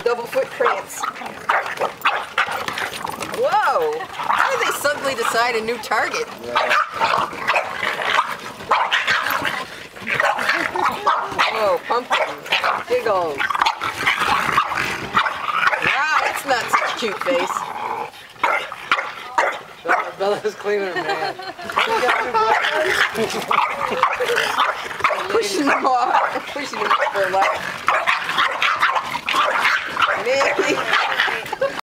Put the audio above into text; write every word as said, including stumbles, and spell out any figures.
double foot cramps. Whoa! How did they suddenly decide a new target? Whoa, pumpkin. Giggles. Wow, that's not such a cute face. Bella, Bella's cleaning her man. Pushing them off. Pushing them off for a life. Maybe.